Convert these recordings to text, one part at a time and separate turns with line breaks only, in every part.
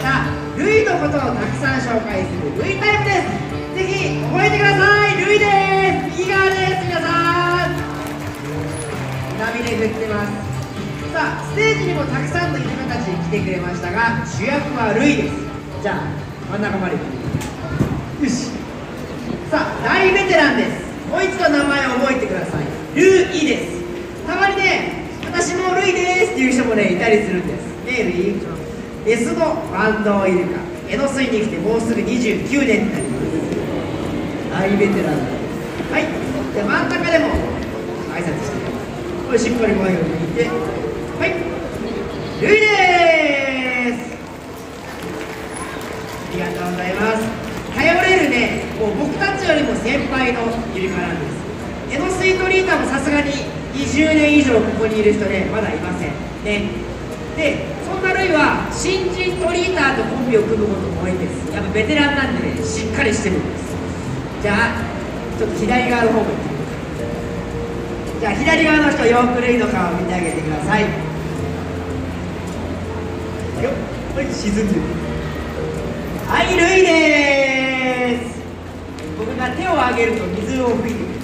したルイのことをたくさん紹介するルイタイムです。ぜひ覚えてください。ルイです。右側です。皆さん波で振ってます。さあステージにもたくさんのイルカたち来てくれましたが、主役はルイです。じゃあ真ん中までよし。さあ大ベテランです。もう一度名前を覚えてください。ルイです。たまにね、私もルイですっていう人もねいたりするんですね。ルイメスのバンドウイルカ、江ノ水に来てもうすぐ29年になります。大ベテランです。はい、じゃあ真ん中でも挨拶して、これしっかり前を向いて、はい、ルイでーす。ありがとうございます。頼れるね、もう僕たちよりも先輩のイルカなんです。江ノ水トリーターもさすがに20年以上ここにいる人ねまだいませんね。でそんなルイは新人トリーターとコンビを組むことも多いんです。やっぱベテランなんでねしっかりしてるんです。じゃあちょっと左側の方も行ってみます。じゃあ左側の人よくルイの顔を見てあげてください。よっ、はい、沈んでる。はい、ルイでーす。僕が手を挙げると水を吹いてくれます。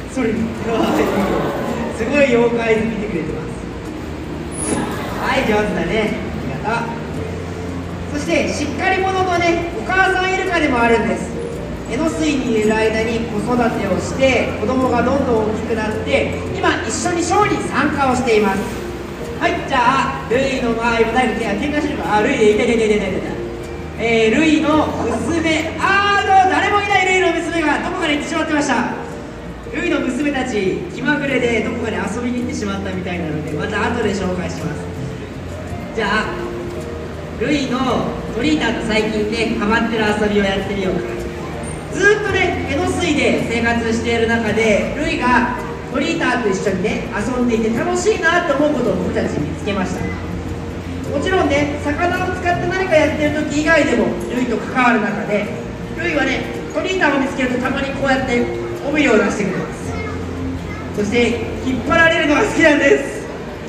それすごい妖怪図見てくれてます。はい、上手だね。ありがとう。そしてしっかり者のねお母さんイルカでもあるんです。江ノ水にいる間に子育てをして子供がどんどん大きくなって今一緒にショーに参加をしています。はい、じゃあルイの前も誰か喧嘩してるか。ルイでいたいたいたいたいた。ルイの娘、誰もいないルイの娘がどこかに行ってしまってました。ルイの娘たち気まぐれでどこかに遊びに行ってしまったみたいなのでまた後で紹介します。じゃあルイのトリーターと最近ねハマってる遊びをやってみようか。ずーっとね江ノ水で生活している中でルイがトリーターと一緒にね遊んでいて楽しいなと思うことを僕たち見つけました。もちろんね魚を使って何かやってる時以外でもルイと関わる中でルイはねトリーターを見つけるとたまにこうやって尾びれを出してくれます。そして引っ張られるのが好きなんです。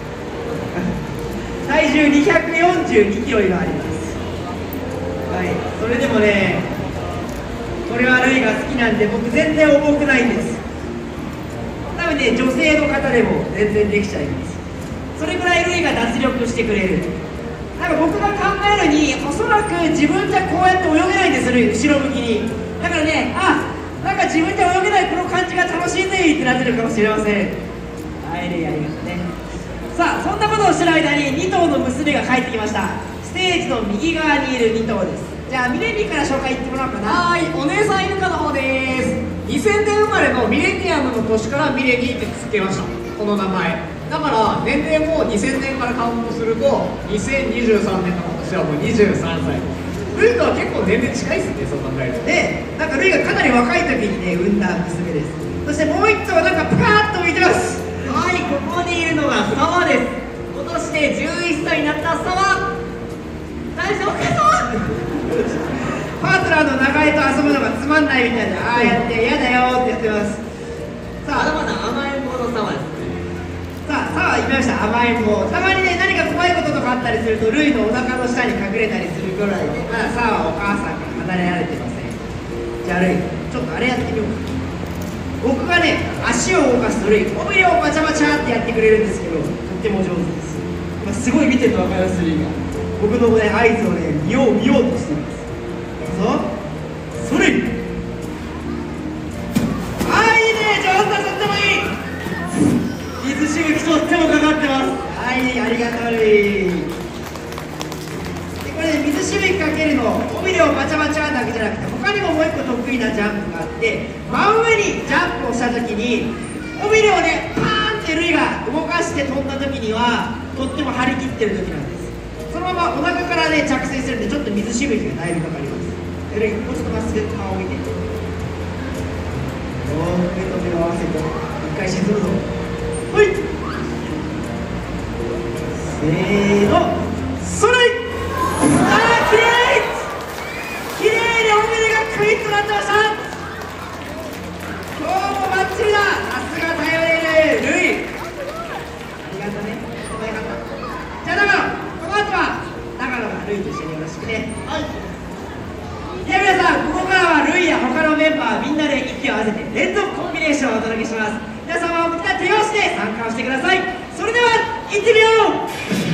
体重242キロ今あります。はい、それでもねこれはルイが好きなんで僕全然重くないんです。多分ね女性の方でも全然できちゃいます。それぐらいルイが脱力してくれる。なんか僕が考えるにおそらく自分じゃこうやって泳げないんです。ルイ後ろ向きにだからね、なんか自分で泳げないこの感じが楽しいぜってなってるかもしれません。はい、ルイありがとうね。さあそんなことをしてる間に2頭の娘が帰ってきました。ステージの右側にいる2頭です。じゃあミレニーから紹介言ってもらおうかな。
はい、お姉さんイルカの方です。2000年生まれのミレニアムの年からミレニーってつけました、この名前だから。年齢も2000年からカウントすると2023年の私はもう23歳。ルイとは結構年齢近いですね、そう考えると。
でなんかルイがかなり若い時にね産んだ娘です。そしてもう1頭なんかプカーッと浮いてます。
はい、ここにいるのがサワです。今年で11歳になったサワ。大丈夫かな。
パートナーの長いと遊ぶのがつまんないみたいなやって嫌だよってやってます。
まだまだ甘えん坊のサワです。
さあ言いました、甘えん坊。たまにね何か怖いこととかあったりするとルイのお腹の下に隠れたりするぐらいでまだサワはお母さんから離れられてません。じゃあルイちょっとあれやってみようか。僕がね足を動かすとルイ尾びれをバチャバチャってやってくれるんですけどとっても上手です。今すごい見てると分かります。ルイが僕のね合図をね見ようとしています。それはい、いいね、上手だ。とってもいい。水しぶきとってもかかってます。はい、ありがとうルイ。でこれね水しぶきかけるの尾びれをバチャバチャだけじゃなくて他にももう一個得意なジャンプがあって真上にジャンプをした時に尾びれをねパーンってルイが動かして飛んだ時にはとっても張り切ってる時なんです。そのままお腹からね着水するんでちょっと水しぶきがだいぶかかります。ルイもうちょっとまっすぐ顔を見てよーく目と目を合わせて一回沈むぞ。はい、せーの、それ。きれいきれいに尾びれがクイッとなってました。今日もバッチリだ。さすが頼れるルイ。ありがとうね。よかった。じゃあ長野、この後は長野がルイと一緒によろしくね。 ね。
はい。
では皆さん、ここからはルイや他のメンバーみんなで息を合わせて連続コンビネーションをお届けします。皆様は僕たち手拍子で参加をしてください。それでは行ってみよう。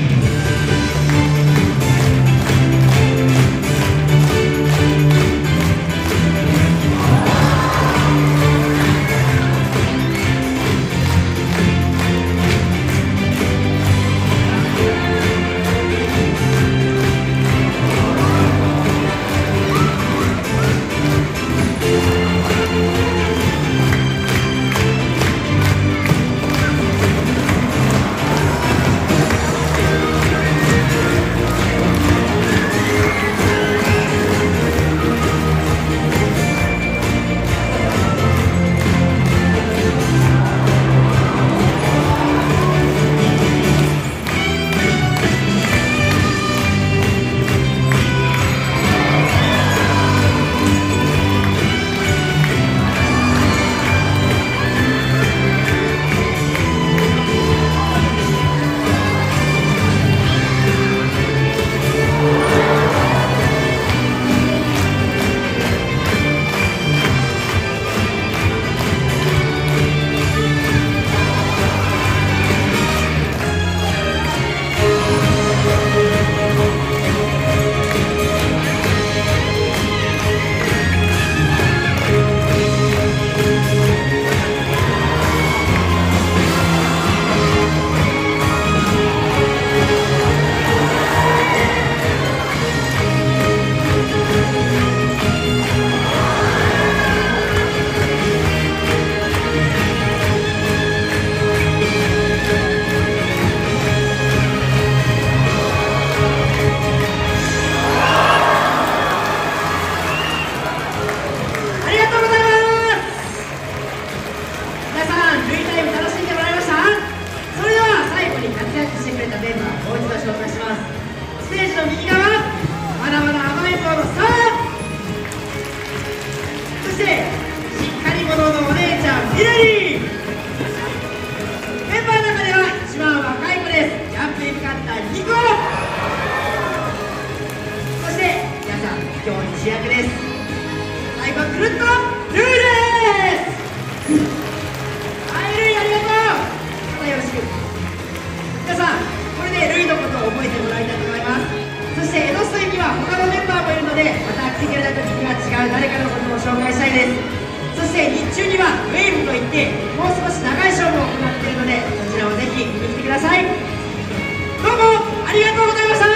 どうもありがとうございました。